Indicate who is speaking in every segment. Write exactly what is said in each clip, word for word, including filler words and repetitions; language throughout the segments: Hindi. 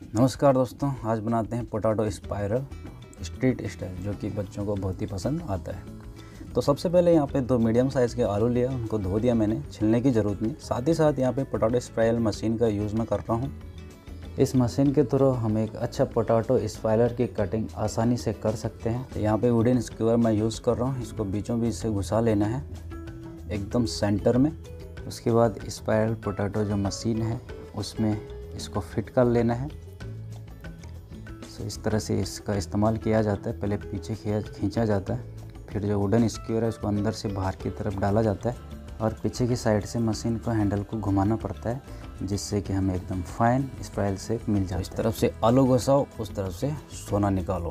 Speaker 1: नमस्कार दोस्तों, आज बनाते हैं पोटैटो स्पाइरल स्ट्रीट स्टाइल, जो कि बच्चों को बहुत ही पसंद आता है। तो सबसे पहले यहाँ पे दो मीडियम साइज़ के आलू लिया, उनको धो दिया मैंने, छिलने की ज़रूरत नहीं। साथ ही साथ यहाँ पे पोटैटो स्पाइरल मशीन का यूज़ मैं कर रहा हूँ। इस मशीन के थ्रू हम एक अच्छा पोटैटो स्पाइरल की कटिंग आसानी से कर सकते हैं। तो यहाँ पे वुडन स्क्वायर मैं यूज़ कर रहा हूँ, इसको बीचों बीच से घुसा लेना है एकदम सेंटर में। उसके बाद स्पाइरल पोटैटो जो मशीन है उसमें इसको फिट कर लेना है। तो इस तरह से इसका इस्तेमाल किया जाता है। पहले पीछे खींचा जाता है, फिर जो वुडन स्क्वायर है उसको अंदर से बाहर की तरफ डाला जाता है और पीछे की साइड से मशीन को हैंडल को घुमाना पड़ता है, जिससे कि हमें एकदम फाइन स्पाइरल शेप मिल जाए। इस तरफ से आलू घुसाओ, उस तरफ से सोना निकालो।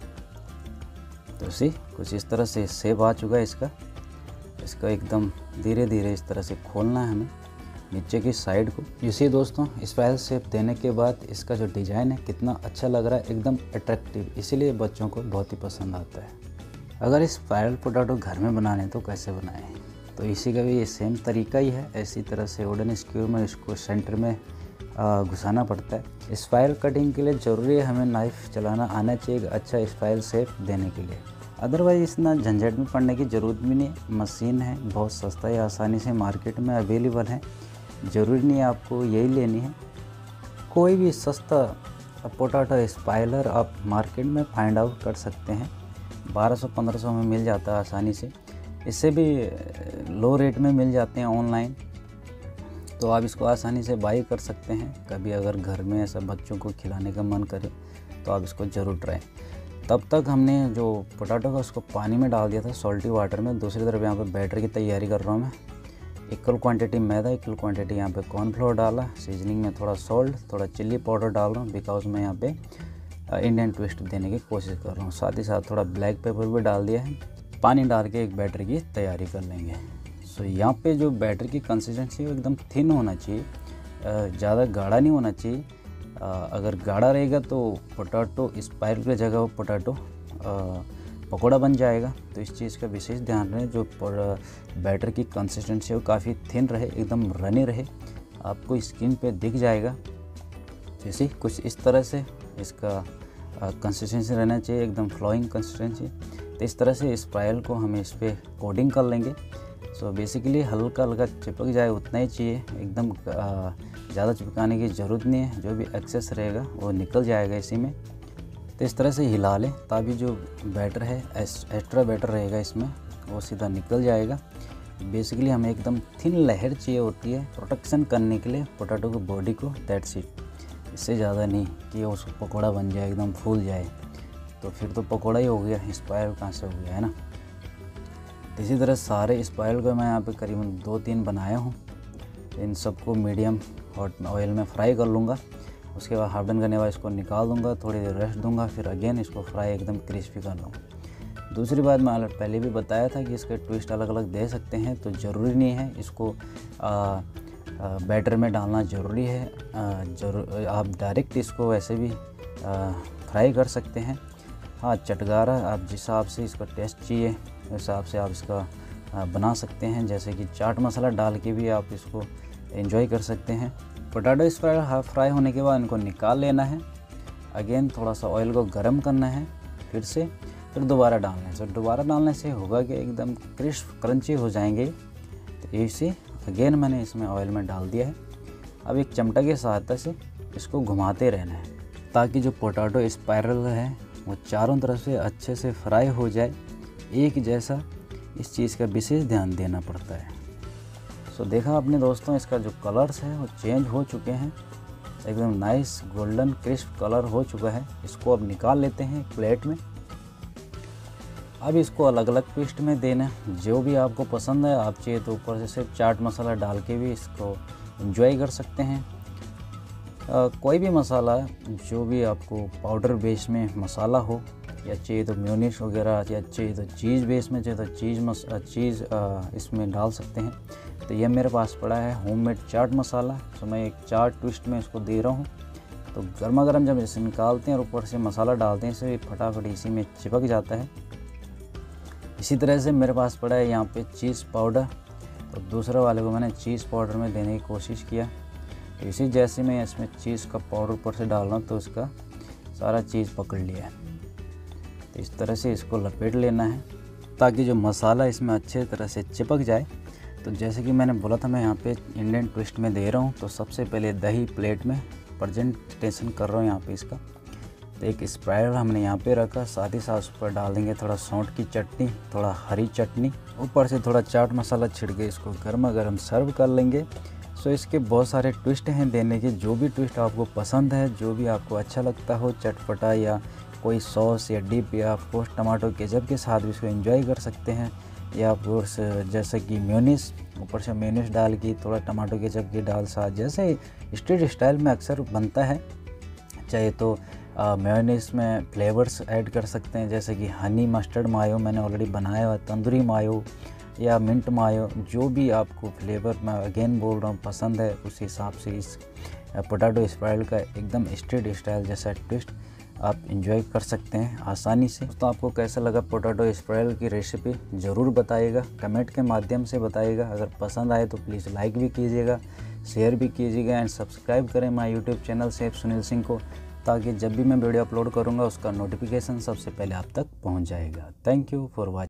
Speaker 1: तो इसी कुछ इस तरह से शेप आ चुका है इसका। इसका एकदम धीरे धीरे इस तरह से खोलना है हमें नीचे की साइड को। इसी दोस्तों स्पाइरल शेप देने के बाद इसका जो डिज़ाइन है कितना अच्छा लग रहा है, एकदम अट्रैक्टिव, इसीलिए बच्चों को बहुत ही पसंद आता है। अगर स्पाइरल पोटैटो घर में बनाने तो कैसे बनाएं, तो इसी का भी ये सेम तरीका ही है। ऐसी तरह से वुडन स्क्वायर में इसको सेंटर में घुसाना पड़ता है। स्पाइरल कटिंग के लिए ज़रूरी है हमें नाइफ़ चलाना आना चाहिए अच्छा स्पाइरल शेप देने के लिए। अदरवाइज़ इतना झंझट में पड़ने की ज़रूरत भी नहीं। मशीन है, बहुत सस्ता है, आसानी से मार्केट में अवेलेबल है। ज़रूरी नहीं है आपको यही लेनी है। कोई भी सस्ता पोटैटो स्पाइरल आप मार्केट में फाइंड आउट कर सकते हैं। बारह सौ पंद्रह सौ में मिल जाता है आसानी से। इससे भी लो रेट में मिल जाते हैं ऑनलाइन, तो आप इसको आसानी से बाई कर सकते हैं। कभी अगर घर में ऐसा बच्चों को खिलाने का मन करे तो आप इसको ज़रूर ट्राई। तब तक हमने जो पोटैटो का उसको पानी में डाल दिया था सॉल्टी वाटर में। दूसरी तरफ यहाँ पे बैटर की तैयारी कर रहा हूँ मैं। इक्वल क्वांटिटी मैदा, इक्वल क्वांटिटी यहाँ पे कॉर्नफ्लोर डाला। सीजनिंग में थोड़ा सॉल्ट, थोड़ा चिल्ली पाउडर डाल रहा हूँ, बिकॉज मैं यहाँ पे इंडियन ट्विस्ट देने की कोशिश कर रहा हूँ। साथ ही साथ थोड़ा ब्लैक पेपर भी डाल दिया है। पानी डाल के एक बैटर की तैयारी कर लेंगे। सो यहाँ पे जो बैटर की कंसिस्टेंसी वो एकदम थिन होना चाहिए, ज़्यादा गाढ़ा नहीं होना चाहिए। अगर गाढ़ा रहेगा तो पोटैटो स्पाइरल की जगह वो पोटैटो पकौड़ा बन जाएगा। तो इस चीज़ का विशेष ध्यान रहे। जो बैटर की कंसिस्टेंसी वो काफ़ी थिन रहे, एकदम रनी रहे, आपको स्किन पे दिख जाएगा। जैसे कुछ इस तरह से इसका कंसिस्टेंसी रहना चाहिए, एकदम फ्लोइंग कंसिस्टेंसी। तो इस तरह से स्पाइरल को हम इस पर कोडिंग कर लेंगे। सो बेसिकली हल्का हल्का चिपक जाए उतना ही चाहिए, एकदम ज़्यादा चिपकाने की ज़रूरत नहीं है। जो भी एक्सेस रहेगा वो निकल जाएगा इसी में। तो इस तरह से हिला लें ताकि जो बैटर है एक्स्ट्रा बैटर रहेगा इसमें वो सीधा निकल जाएगा। बेसिकली हमें एकदम थिन लहर चाहिए होती है प्रोटेक्शन करने के लिए पोटैटो की बॉडी को, दैट्स इट। इससे ज़्यादा नहीं कि उसको पकौड़ा बन जाए, एकदम फूल जाए, तो फिर तो पकौड़ा ही हो गया, स्पाइरल कहाँ से हो गया, है ना। तो इसी तरह सारे स्पाइरल को मैं यहाँ पे करीबन दो तीन बनाया हूँ। इन सबको मीडियम हॉट ऑयल में फ्राई कर लूँगा। उसके बाद हाफ डन करने के बाद इसको निकाल दूंगा, थोड़ी देर रेस्ट दूंगा, फिर अगेन इसको फ्राई एकदम क्रिस्पी कर लूँगा। दूसरी बात मैं पहले भी बताया था कि इसके ट्विस्ट अलग अलग दे सकते हैं, तो ज़रूरी नहीं है इसको आ, आ, बैटर में डालना ज़रूरी है। जरूर आप डायरेक्ट इसको वैसे भी आ, फ्राई कर सकते हैं। हाँ, चटकारा आप जिस हिसाब से इसका टेस्ट चाहिए उस हिसाब से आप इसका आ, बना सकते हैं। जैसे कि चाट मसाला डाल के भी आप इसको एंजॉय कर सकते हैं। पोटैटो स्पाइरल हाफ फ्राई होने के बाद इनको निकाल लेना है। अगेन थोड़ा सा ऑयल को गर्म करना है फिर से, फिर दोबारा डालना है। तो दोबारा डालने से होगा कि एकदम क्रिस्प क्रंची हो जाएंगे। तो इसे अगेन मैंने इसमें ऑयल में डाल दिया है। अब एक चमटा की सहायता से इसको घुमाते रहना है ताकि जो पोटैटो स्पाइरल है वो चारों तरफ से अच्छे से फ्राई हो जाए एक जैसा। इस चीज़ का विशेष ध्यान देना पड़ता है। तो देखा आपने दोस्तों, इसका जो कलर्स है वो चेंज हो चुके हैं, एकदम नाइस गोल्डन क्रिस्प कलर हो चुका है। इसको अब निकाल लेते हैं प्लेट में। अब इसको अलग अलग ट्विस्ट में देना, जो भी आपको पसंद है। आप चाहिए तो ऊपर से सिर्फ चाट मसाला डाल के भी इसको एंजॉय कर सकते हैं। आ, कोई भी मसाला जो भी आपको पाउडर बेस में मसाला हो, या चाहिए तो मेयोनीज वगैरह, या चाहिए तो चीज़ बेस में चाहिए तो चीज़ मस चीज़ इसमें डाल सकते हैं। तो ये मेरे पास पड़ा है होममेड चाट मसाला, तो मैं एक चाट ट्विस्ट में इसको दे रहा हूँ। तो गर्मा गर्म जब इसे निकालते हैं और ऊपर से मसाला डालते हैं, इसे फटाफट इसी में चिपक जाता है। इसी तरह से मेरे पास पड़ा है यहाँ पे चीज़ पाउडर, तो दूसरे वाले को मैंने चीज़ पाउडर में देने की कोशिश किया। तो इसी जैसे मैं इसमें चीज़ का पाउडर ऊपर से डाल रहा हूँ तो उसका सारा चीज़ पकड़ लिया है। तो इस तरह से इसको लपेट लेना है ताकि जो मसाला इसमें अच्छे तरह से चिपक जाए। तो जैसे कि मैंने बोला था मैं यहाँ पे इंडियन ट्विस्ट में दे रहा हूँ। तो सबसे पहले दही प्लेट में प्रेजेंटेशन कर रहा हूँ यहाँ पे इसका। तो एक स्प्रायर हमने यहाँ पे रखा, साथ ही साथ उस पर डाल देंगे थोड़ा सौंठ की चटनी, थोड़ा हरी चटनी, ऊपर से थोड़ा चाट मसाला छिड़के इसको गर्मा गर्म सर्व कर लेंगे। सो इसके बहुत सारे ट्विस्ट हैं देने के, जो भी ट्विस्ट आपको पसंद है, जो भी आपको अच्छा लगता हो, चटपटा या कोई सॉस या डिप या आपको टमाटो केचप के साथ भी इसको एंजॉय कर सकते हैं। या फिर जैसे कि मेयोनीज, ऊपर से मेयोनीज डाल के थोड़ा टमाटो केचप की डाल साथ, जैसे स्ट्रीट स्टाइल में अक्सर बनता है। चाहे तो मेयोनीज में फ्लेवर्स ऐड कर सकते हैं, जैसे कि हनी मस्टर्ड मायो मैंने ऑलरेडी बनाया हुआ, तंदूरी मायो या मिंट मायो, जो भी आपको फ्लेवर मैं अगेन बोल रहा हूँ पसंद है, उस हिसाब से इस पोटैटो स्पाइरल का एकदम स्ट्रीट स्टाइल जैसा ट्विस्ट आप इंजॉय कर सकते हैं आसानी से। तो आपको कैसा लगा पोटैटो स्पाइरल की रेसिपी ज़रूर बताइएगा, कमेंट के माध्यम से बताइएगा। अगर पसंद आए तो प्लीज़ लाइक भी कीजिएगा, शेयर भी कीजिएगा एंड सब्सक्राइब करें my YouTube channel chef Sunil Singh को, ताकि जब भी मैं वीडियो अपलोड करूँगा उसका नोटिफिकेशन सबसे पहले आप तक पहुँच जाएगा। Thank you for watching.